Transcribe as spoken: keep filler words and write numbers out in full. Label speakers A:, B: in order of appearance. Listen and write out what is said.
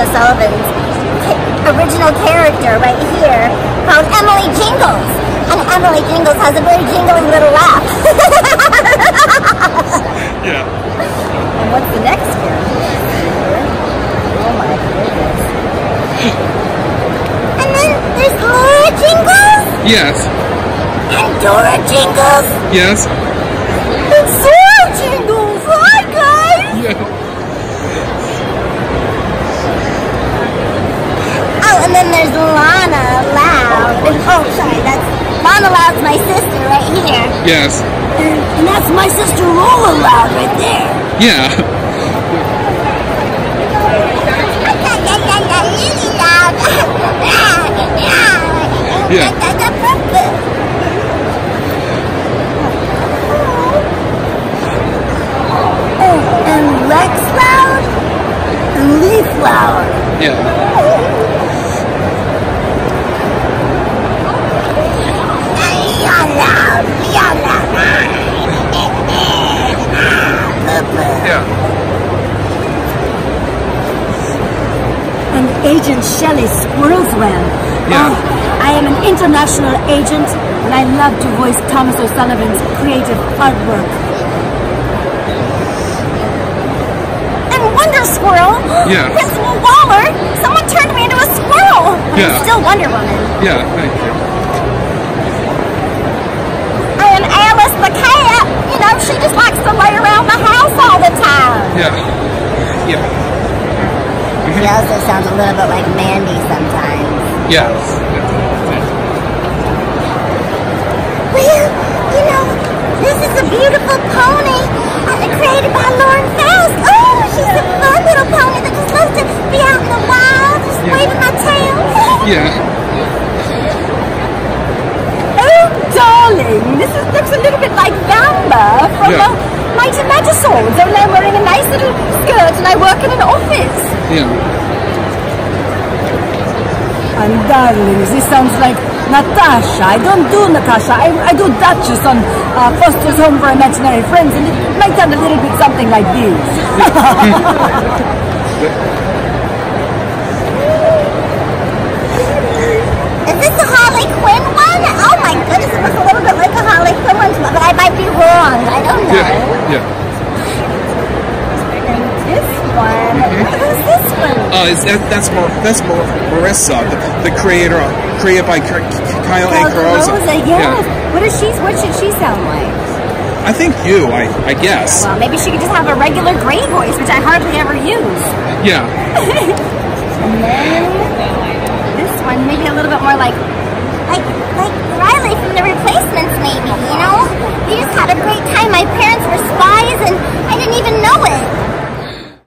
A: Sullivan's original character right here called Emily Jingles. And Emily Jingles has a very jingling little laugh.
B: Yeah.
A: And what's the next character? Oh my goodness. And then there's Laura Jingles.
B: Yes.
A: And Dora Jingles.
B: Yes.
A: And Sora Jingles. Hi guys.
B: Yeah.
A: Oh, and then there's Lana Loud. Oh, sorry, that's Lana Loud's my sister right here.
B: Yes.
A: And, and that's my sister Lola Loud right there.
B: Yeah. Yeah.
A: Oh, and Lex Loud and Leaf Loud.
B: Yeah. Yeah.
A: And Agent Shelley Squirrelswell.
B: Yeah.
A: Oh, I am an international agent, and I love to voice Thomas O'Sullivan's creative artwork. And Wonder Squirrel.
B: Yeah.
A: Principal Waller. Someone turned me into a squirrel. But
B: Yeah.
A: I'm still Wonder Woman.
B: Yeah. Thank you.
A: I am Alice the cat. You know, she just likes to lay around the house all the time.
B: Yeah. Yeah.
A: She also sounds a little bit like Mandy sometimes.
B: Yes.
A: Well, you know, this is a beautiful pony uh, created by Lauren Faust. Oh, she's a fun little pony that just loves to be out in the wild, just
B: Yeah.
A: waving my tail.
B: Yeah.
A: Oh, darling, this is, looks a little bit like Vamba from
B: Yeah.
A: uh, Mighty Magiswords, only I'm wearing a nice little skirt and I work in an office.
B: Yeah.
A: And darling, this sounds like Natasha. I don't do Natasha. I, I do Duchess on uh, Foster's Home for Imaginary Friends, and it might sound a little bit something like this. Is this a Harley Quinn one? Oh my goodness, it looks a little bit like a Harley Quinn one, but I might be wrong. I don't know.
B: Yeah. Yeah.
A: And this one, who's this one?
B: Uh, is that, that's Mar that's Mar Marissa, the, the creator, created by K Kyle and Carosa.
A: Yes.
B: Yeah.
A: What is she? What should she sound like?
B: I think you. I I guess.
A: Well, maybe she could just have a regular gray voice, which I hardly ever use.
B: Yeah.
A: And then this one, maybe a little bit more like, like, like Riley